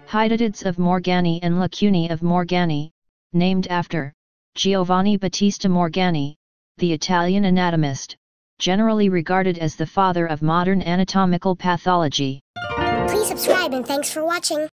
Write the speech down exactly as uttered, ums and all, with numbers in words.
Hydatids of Morgagni and Lacunae of Morgagni, named after Giovanni Battista Morgagni, the Italian anatomist, generally regarded as the father of modern anatomical pathology. Please subscribe and thanks for watching.